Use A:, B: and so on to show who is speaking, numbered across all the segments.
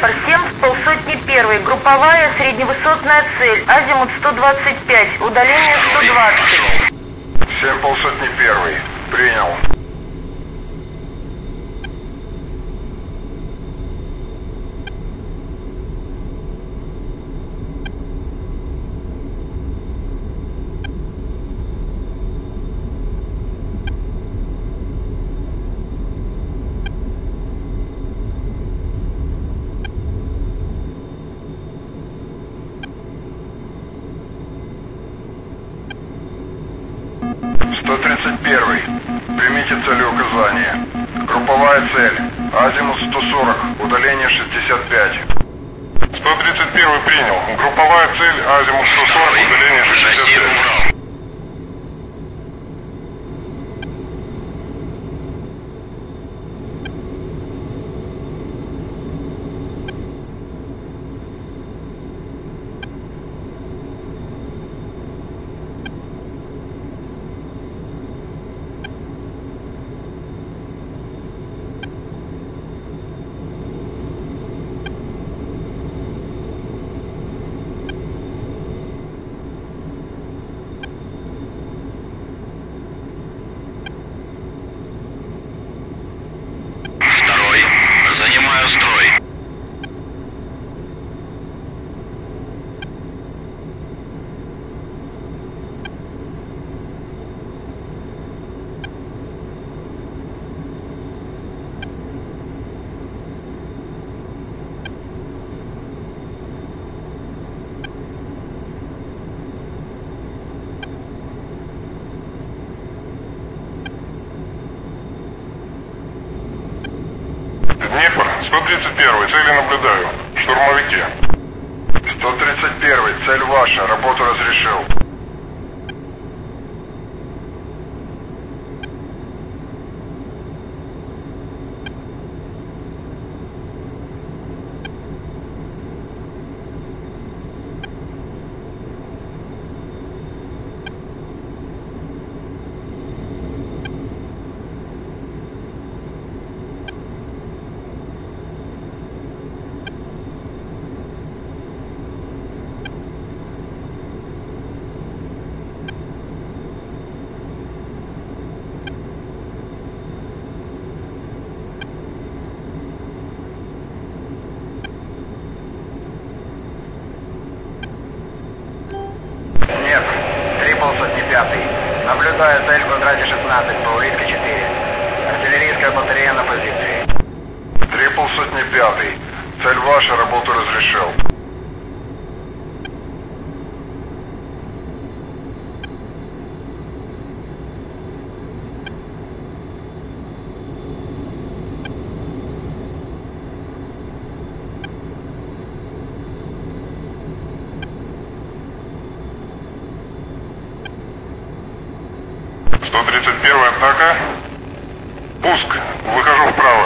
A: Днепр 7 с полсотни первый. Групповая средневысотная цель. Азимут 125. Удаление 120.
B: 7 полсотни первый. Принял. Примите целеуказание. Групповая цель. Азимут 140. Удаление 65. 131 принял. Групповая цель. Азимут 140. Удаление 65.
C: Занимаю строй.
B: Днепр, 131, цели наблюдаю. Штурмовики. 131, цель ваша, работу разрешил. Наблюдаю цель в квадрате 16, по улитке 4. Артиллерийская батарея на позиции. 3,5. Цель ваша, работу разрешил. Атака. Пуск. Выхожу вправо.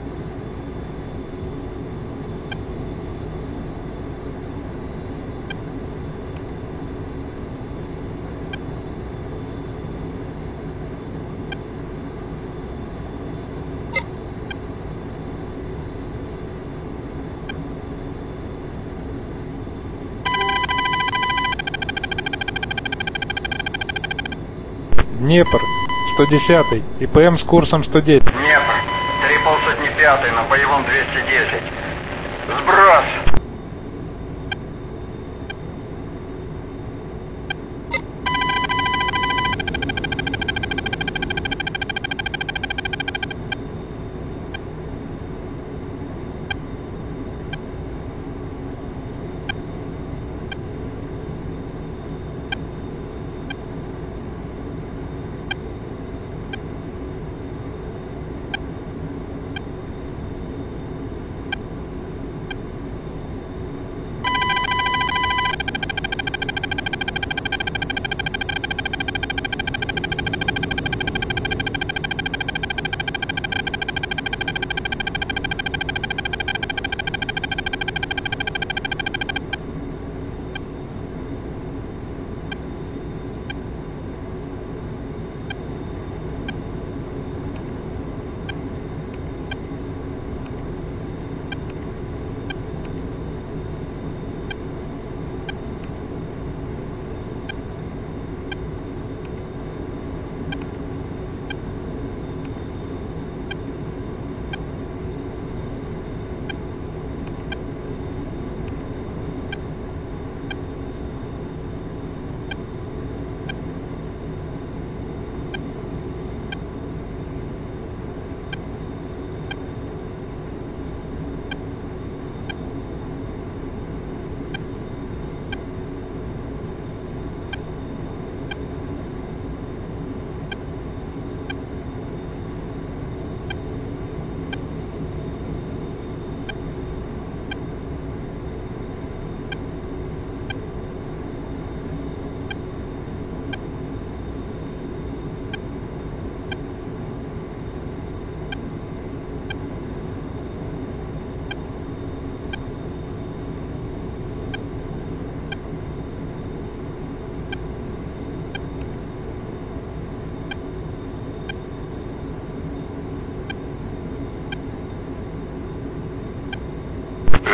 D: Днепр, 110, ИПМ с курсом 110.
B: Днепр, 3,5 на боевом 210. Сброс!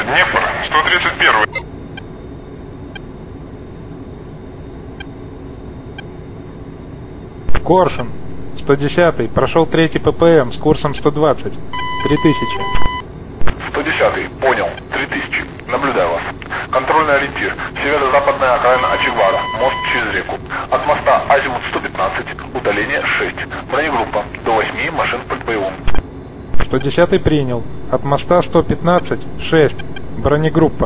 B: Днепр, 131.
D: Коршун, 110, прошел 3 ППМ с курсом 120, 3000.
B: 110, понял, 3000. Наблюдаю вас. Контрольный ориентир. Северо-западная окраина Очегвара. Мост через реку. От моста азимут 115, удаление 6. Бронегруппа. До 8 машин в подбоевом.
D: 110 принял. От моста 115, 6. Бронегруппа.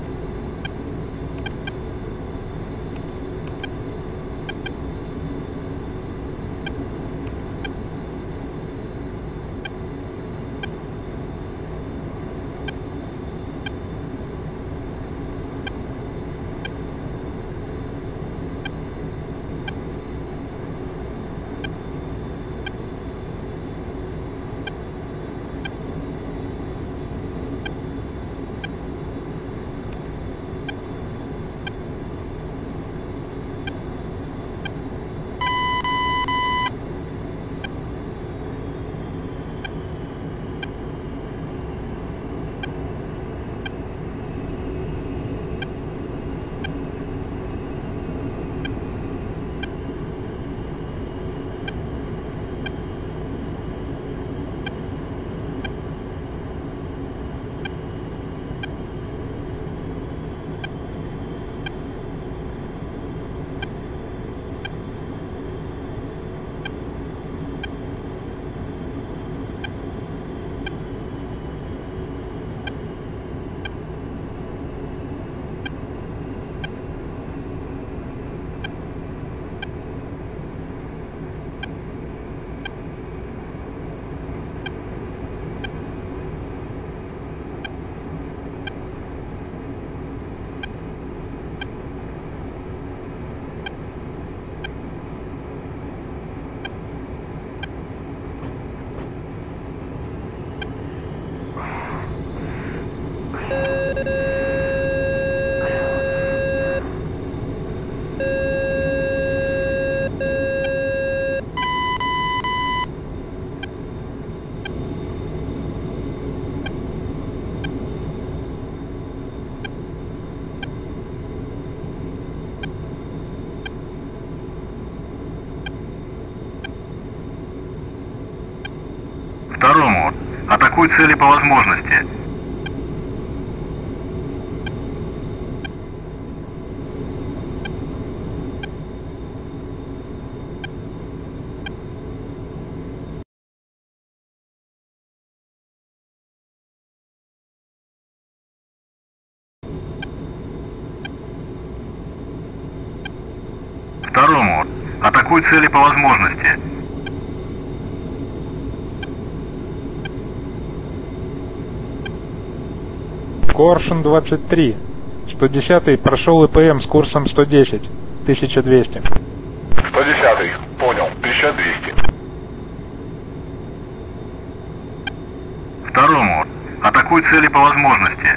C: Второму. Атакуй цели по возможности. Второму. Атакуй цели по возможности.
D: Коршун 23. 110 прошел ИПМ с курсом 110, 1200.
B: 110, понял, 1200.
C: Второму. Атакуй цели по возможности.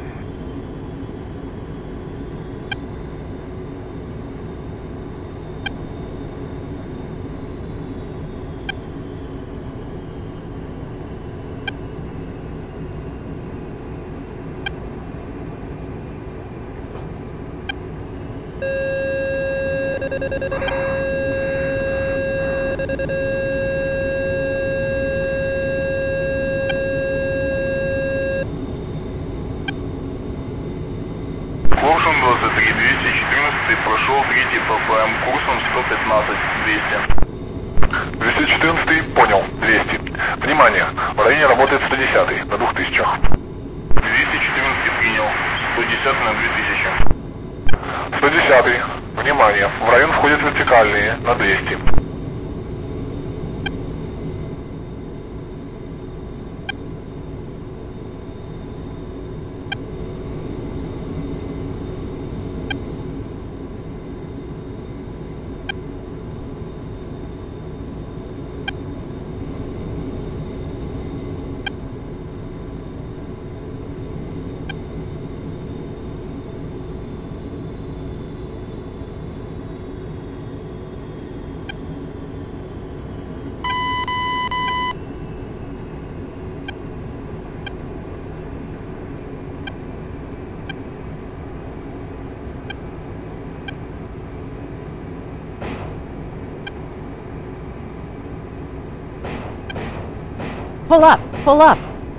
B: Коршун 23, 214, прошел 3 ППМ курсом 115, 200. 214, понял, 200. Внимание, в районе работает 110 на 2000. 214 принял, 110 на 2000. 110, внимание, в район входят вертикальные на 200.
E: Pull up! Pull up!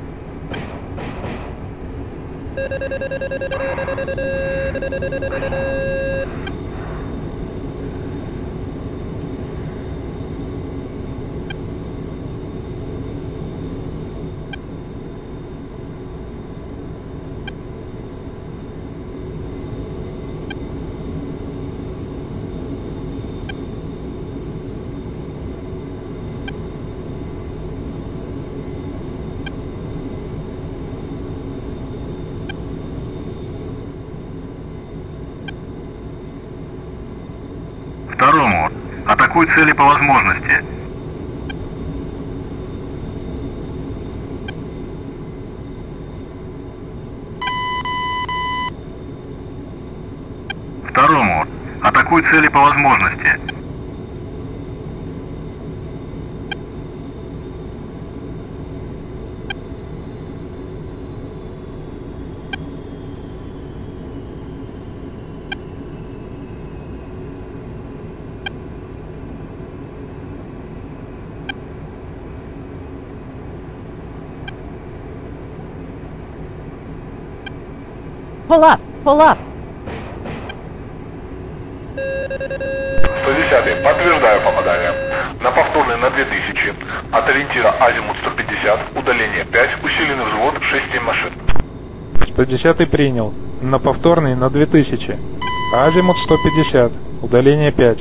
C: Второму. Атакуй цели по возможности. Второму. Атакуй цели по возможности.
E: Pull up! Pull up!
B: 110-й, подтверждаю попадание. На повторный на 2000. От ориентира азимут 150, удаление 5, усиленный взвод 6-7 машин.
D: 110-й принял. На повторный на 2000. Азимут 150. Удаление 5.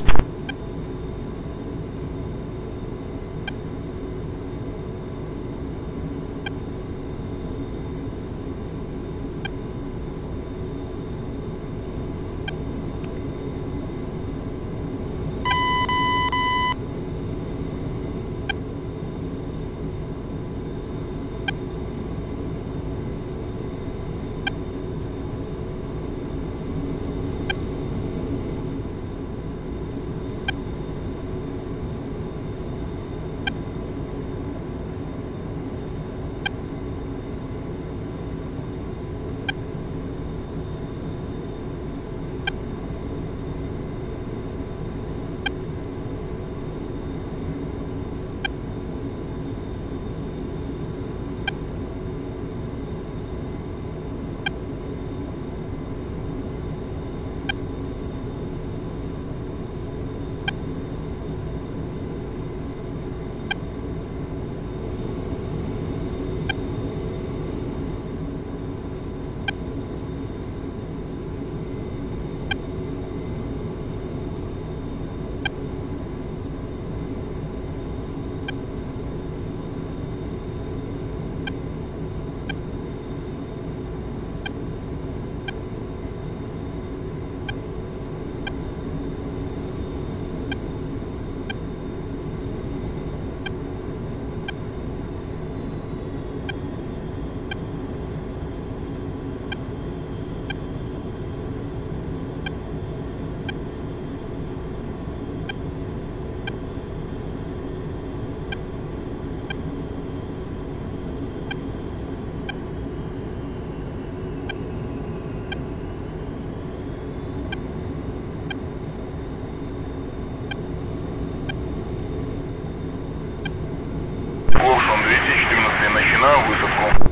B: Волшон 214, начинаю высадку.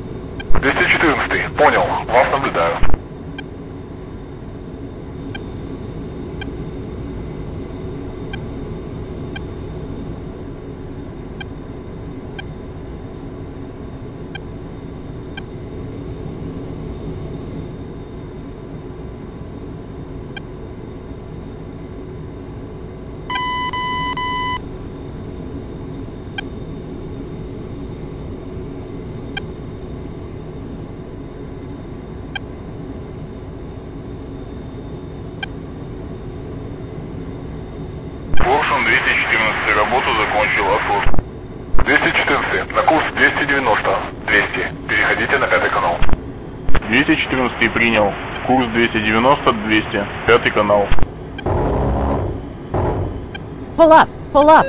B: 214, понял, вас наблюдаю. Волшон 214, работу закончил, освобожден. 214, на курс 290, 200, переходите на 5 канал.
F: 214 принял. Курс 290, 200. 5 канал.
E: Pull up! Pull up!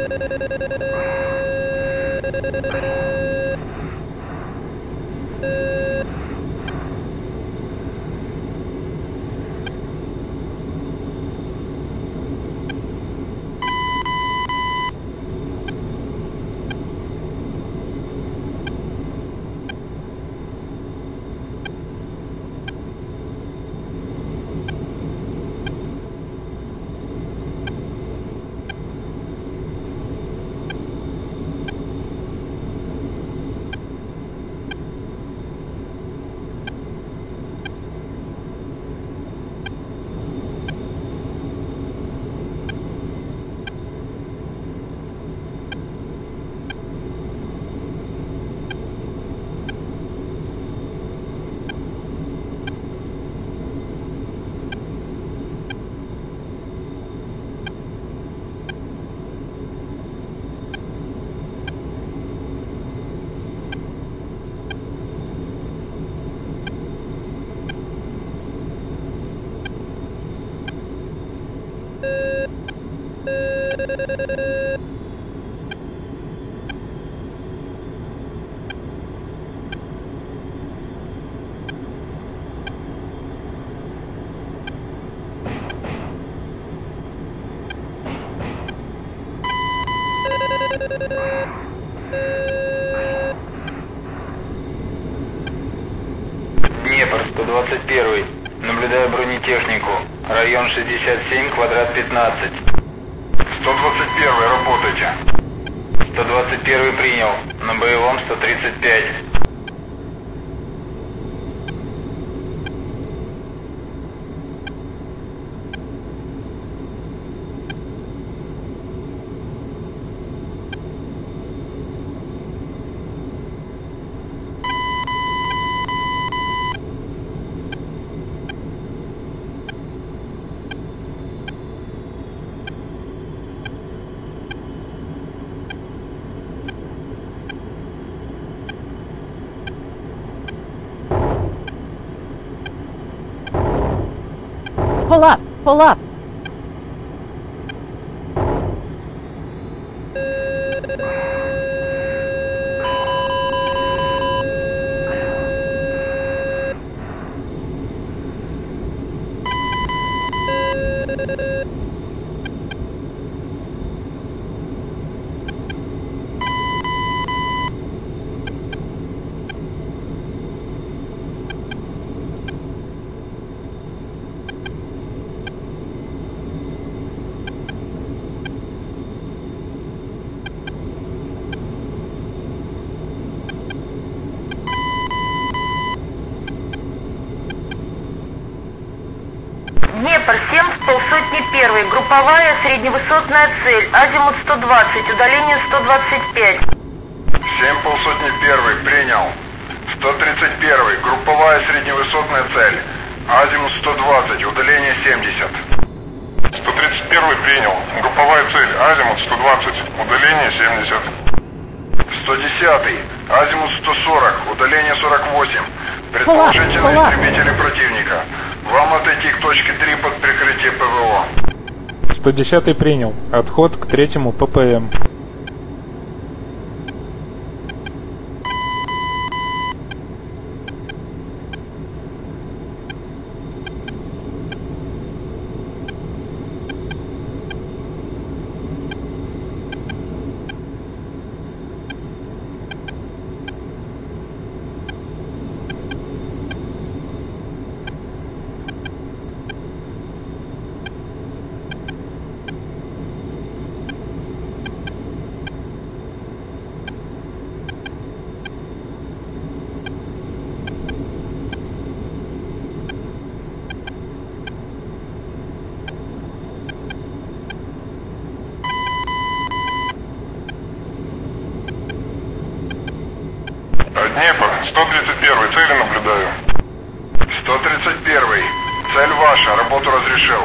G: Днепр, 121. Наблюдаю бронетехнику. Район 67, квадрат 15.
B: 121, работайте.
G: 121 принял. На боевом 135.
E: Pull up! Pull up!
A: Днепр, 7 в полсотни первый. Групповая средневысотная цель. Азимут 120, удаление 125.
B: 7 полсотни первый, принял. 131, групповая средневысотная цель. Азимут 120, удаление 70. 131 принял. Групповая цель. Азимут 120, удаление 70. 110, Азимут 140, удаление 48. Предположительно истребители противника. Вам отойти к точке 3 под прикрытие ПВО.
D: 110 принял. Отход к третьему ППМ.
B: Днепр, 131, цели наблюдаю. 131, цель ваша, работу разрешил.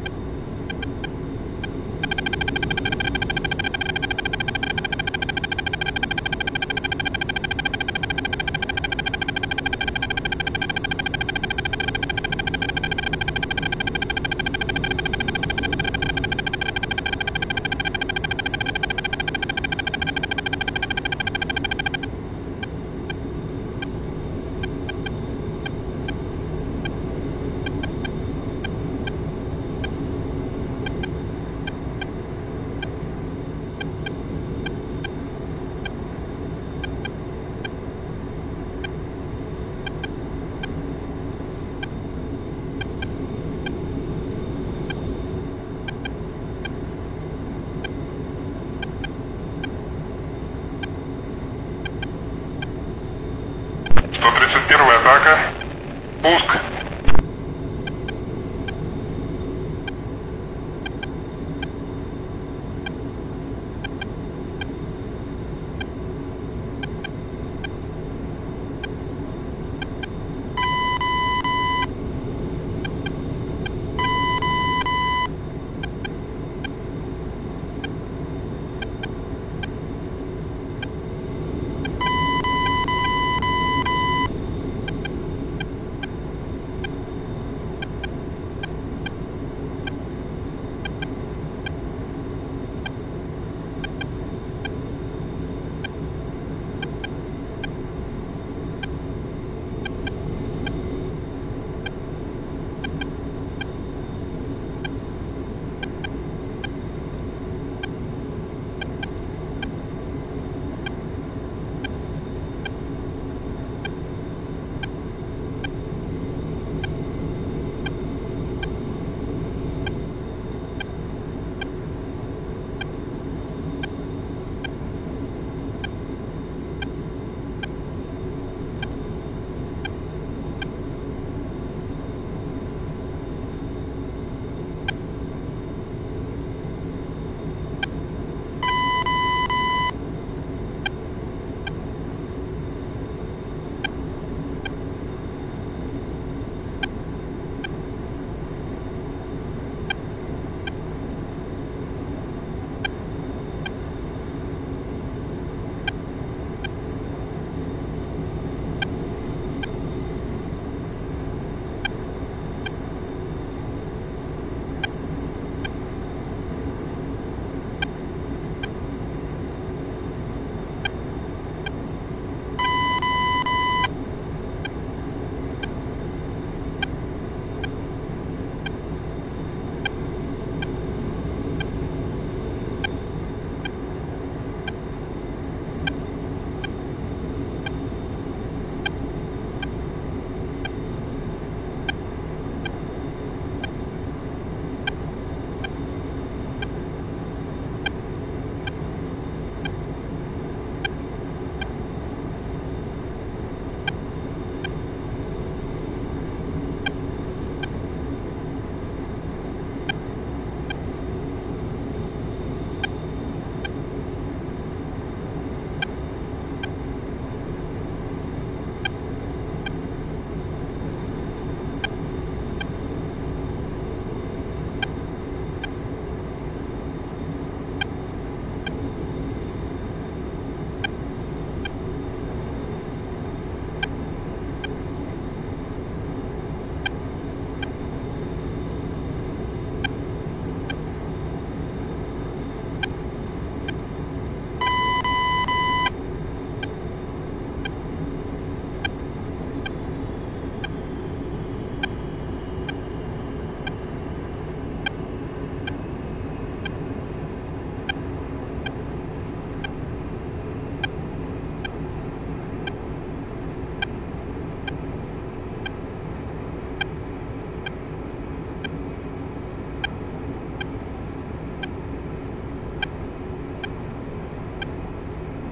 B: Атака. Пуск.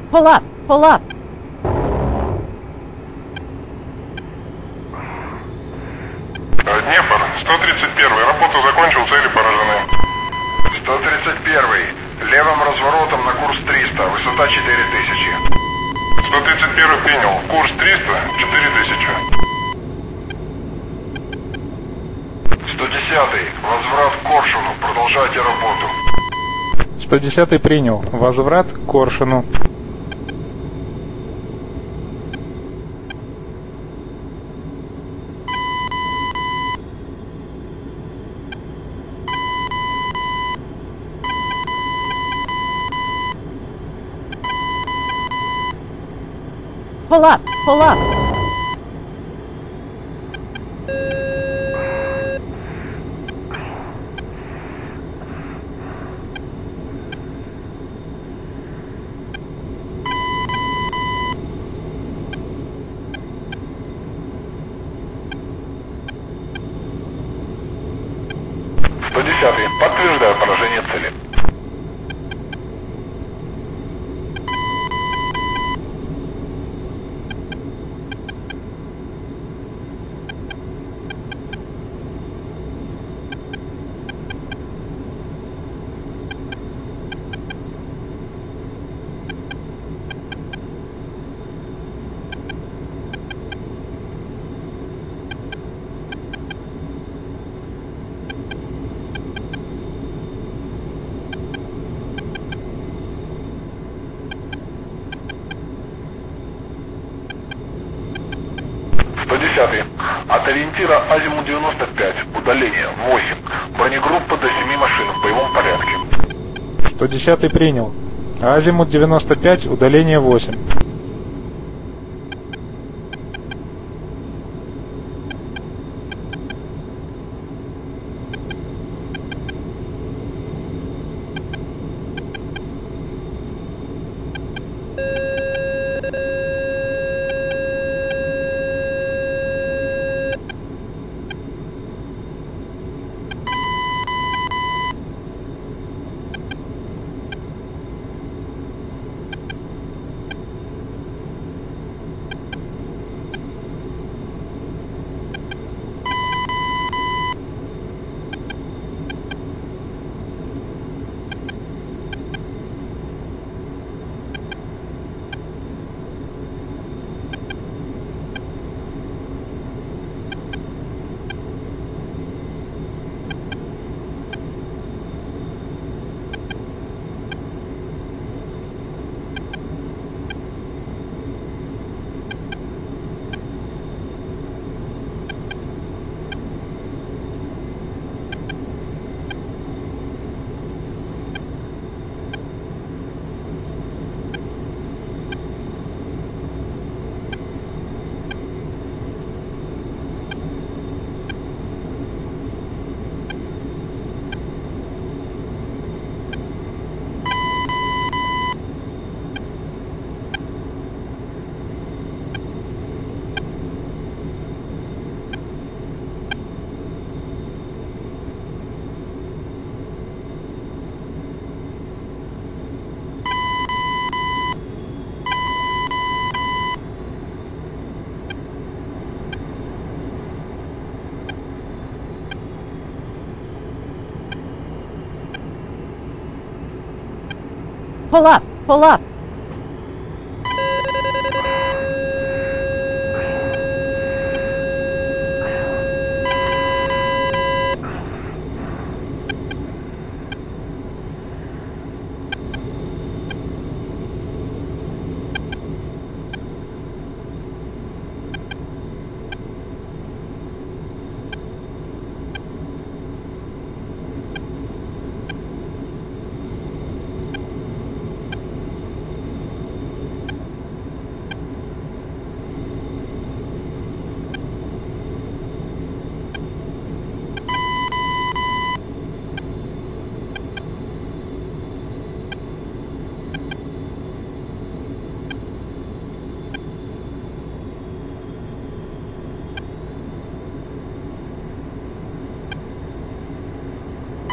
E: Pull up. Pull up.
B: Днепр, 131. Работу закончил, цели поражены. 131. Левым разворотом на курс 300, высота 4000. 131 принял. Курс 300, 4000. 110. Возврат к Коршуну. Продолжайте работу.
D: 110 принял. Возврат к Коршуну.
E: Pull up. Pull up.
B: Подтверждаю поражение цели. От ориентира азимут 95, удаление 8, бронегруппа до 7 машин в боевом порядке.
D: 110 принял. Азимут 95, удаление 8.
E: Pull up. Pull up.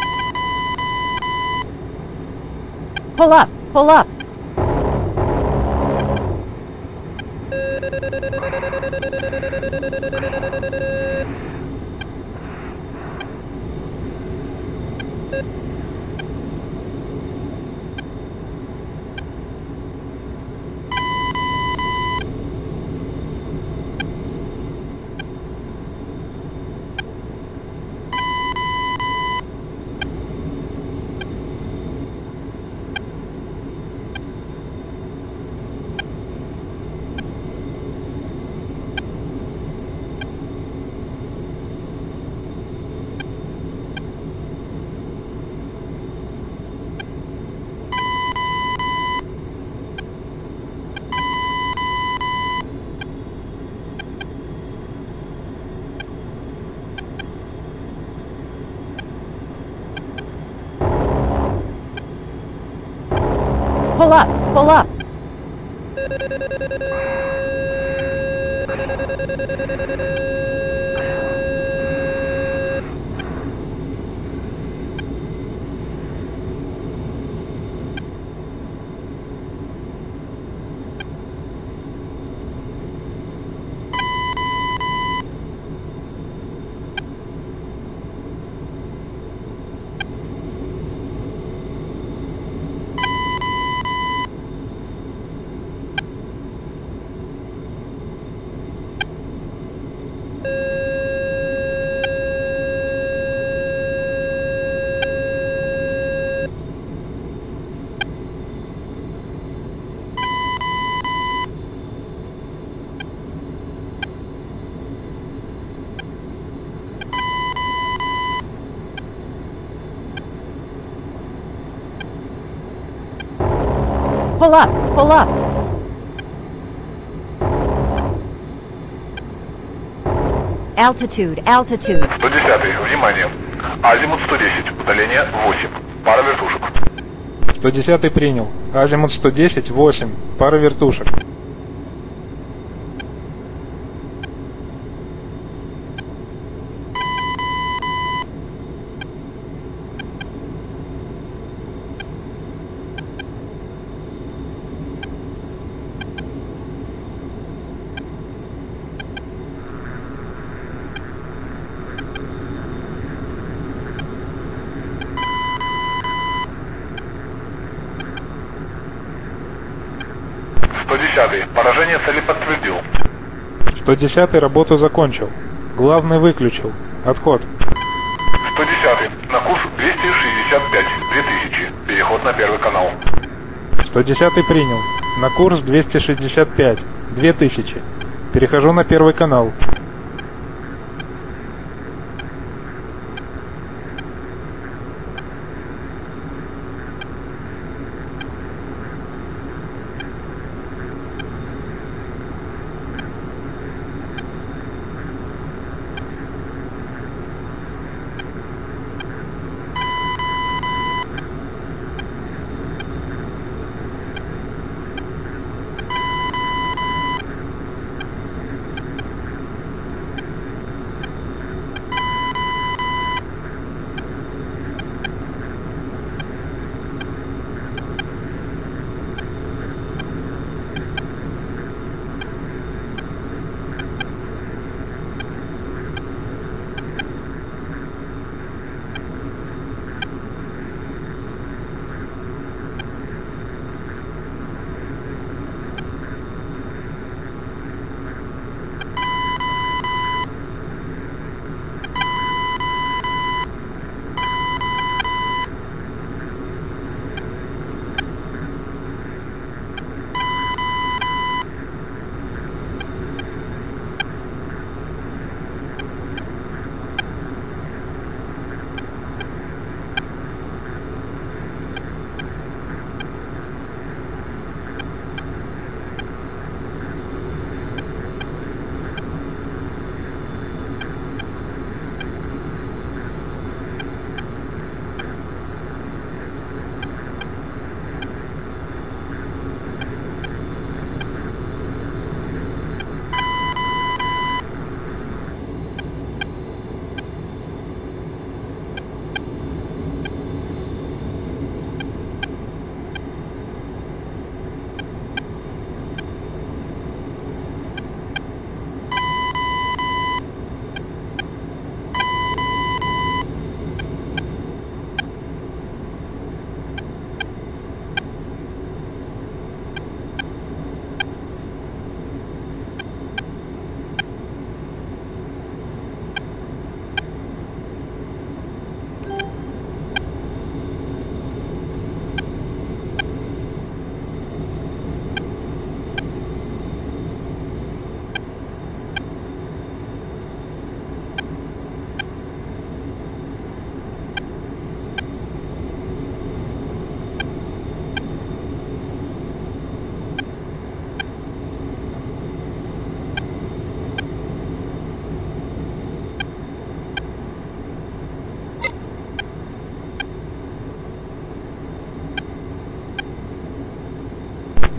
E: Pull up. Pull up. Pull up! Pull up! Pull up! Pull up! Altitude! Altitude!
B: 110, внимание. Азимут 110, удаление 8. Пара вертушек.
D: 110 принял. Азимут 110, 8. Пара вертушек.
B: Поражение цели подтвердил.
D: 110 работу закончил. Главный выключил. Отход.
B: 110 на курс 265, 2000. Переход на первый канал.
D: 110 принял. На курс 265, 2000. Перехожу на первый канал.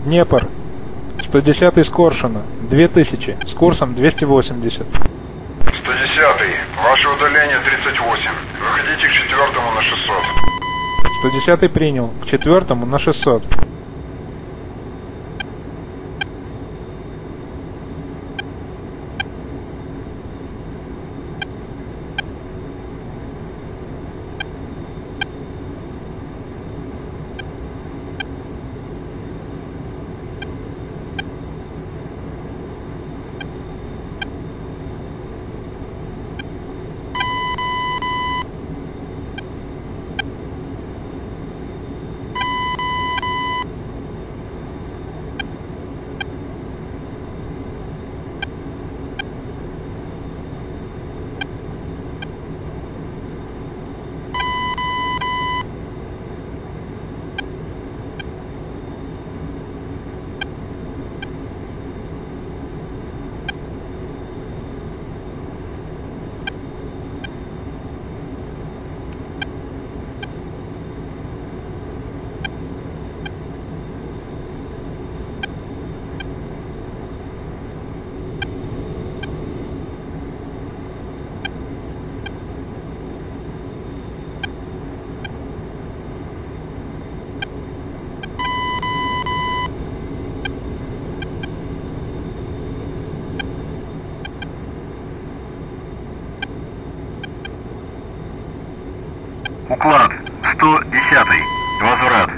D: Днепр. 110 с Коршуна. 2000 с курсом 280.
B: 110-й. Ваше удаление 38. Выходите к 4-му на 600.
D: 110 принял. К 4-му на 600.
C: Уклад 110. Возврат.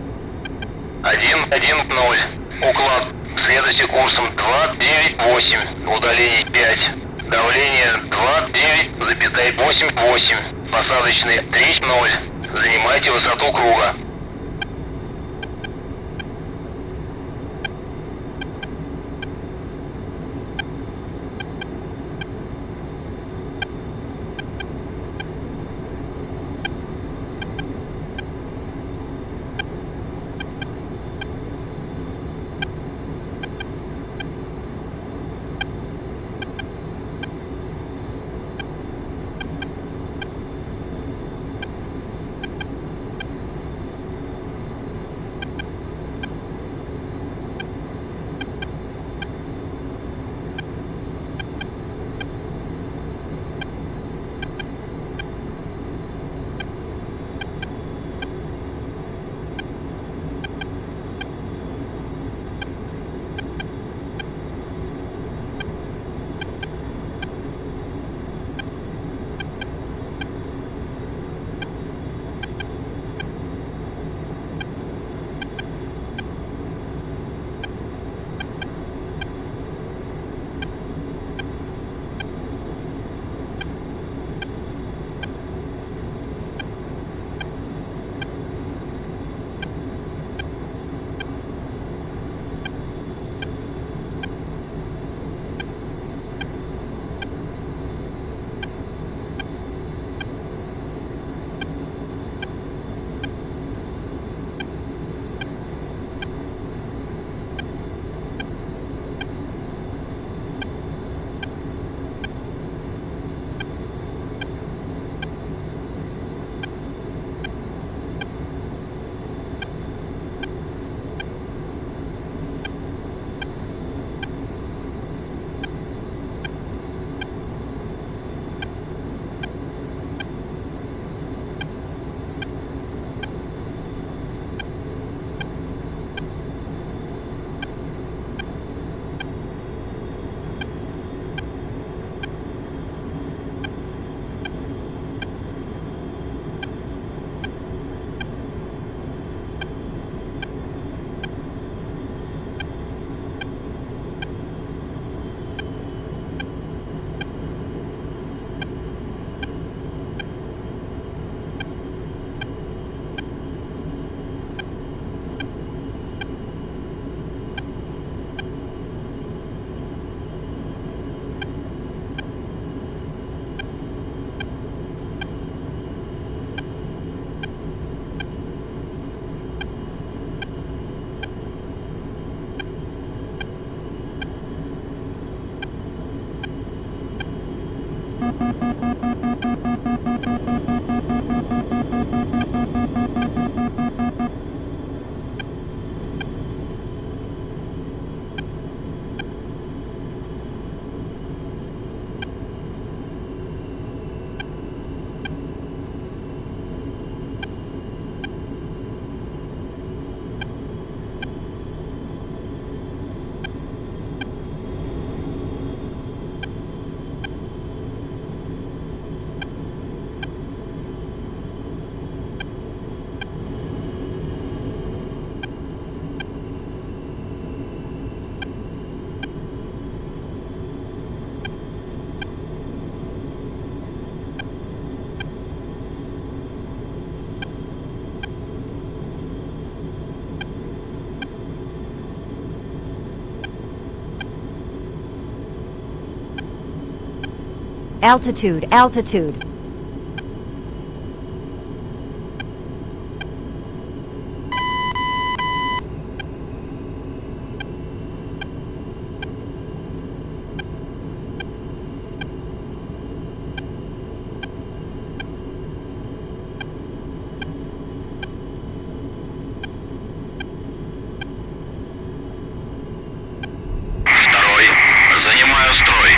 H: 110. Уклад. Следуйте курсом 298. Удаление 5. Давление 29,88. Посадочный 3-0. Занимайте высоту круга.
E: Altitude, altitude.
H: Занимаю строй.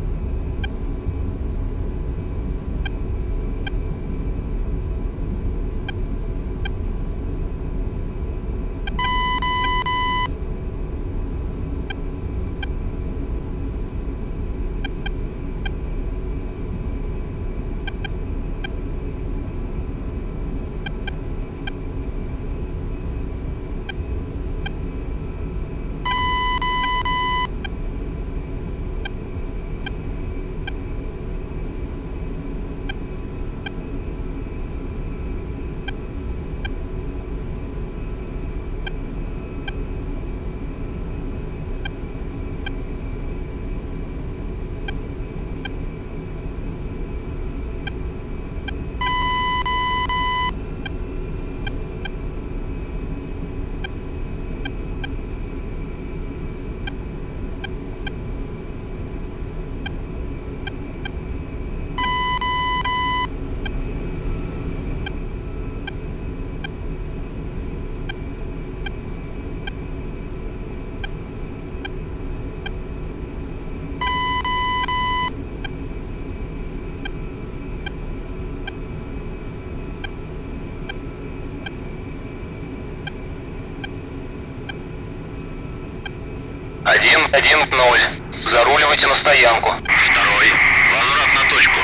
H: Один, 0. Заруливайте на стоянку. Второй. Возврат на точку.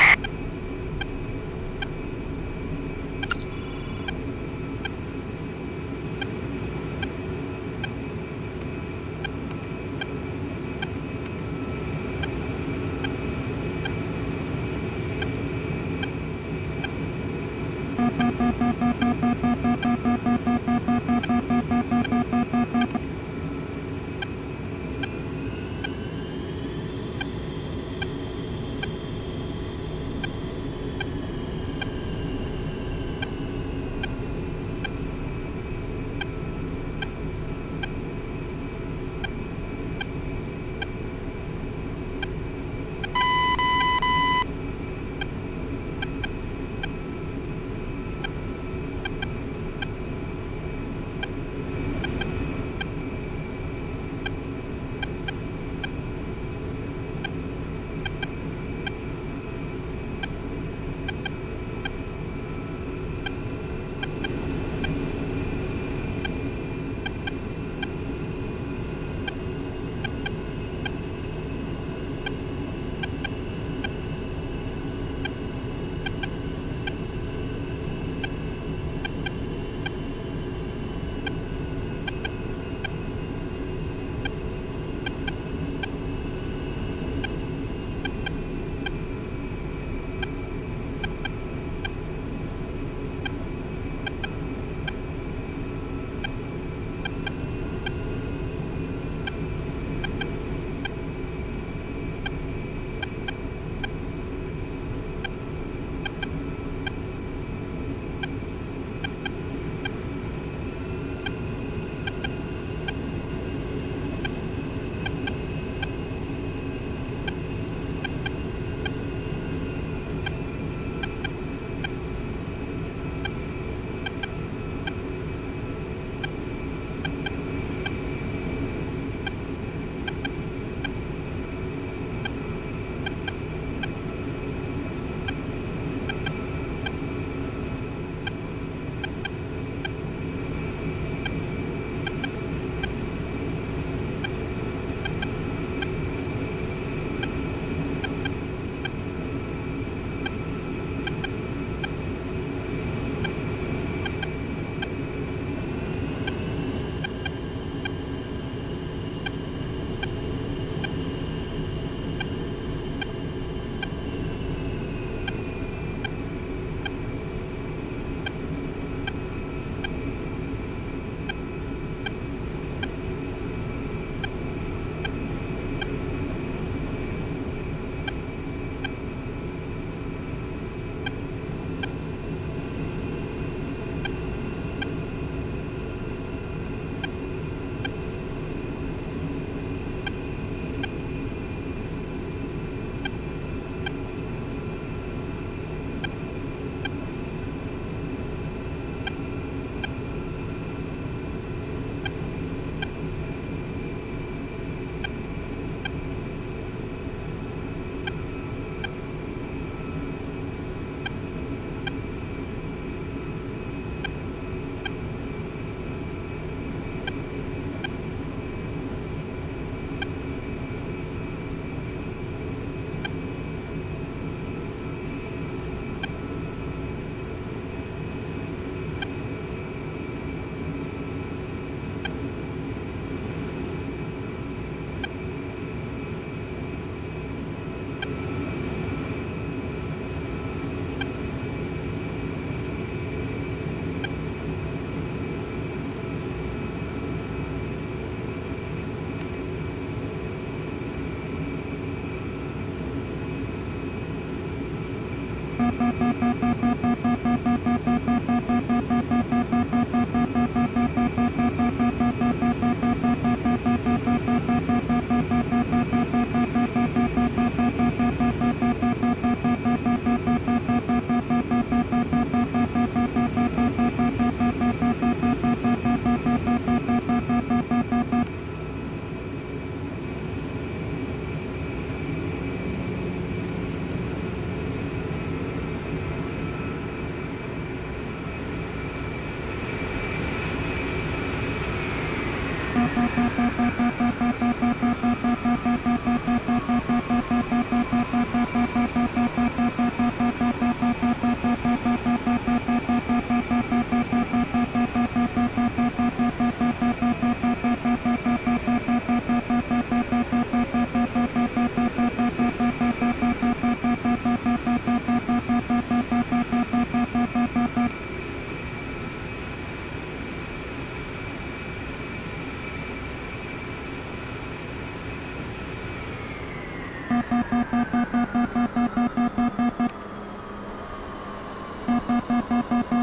I: Thank you.